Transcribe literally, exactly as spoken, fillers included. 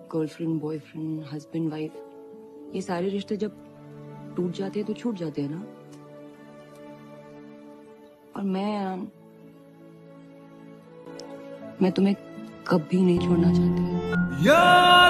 Girlfriend, boyfriend, husband, wife, ये सारे रिश्ते जब टूट जाते हैं तो छूट जाते हैं ना। और मैं मैं तुम्हें कभी नहीं छोड़ना चाहती।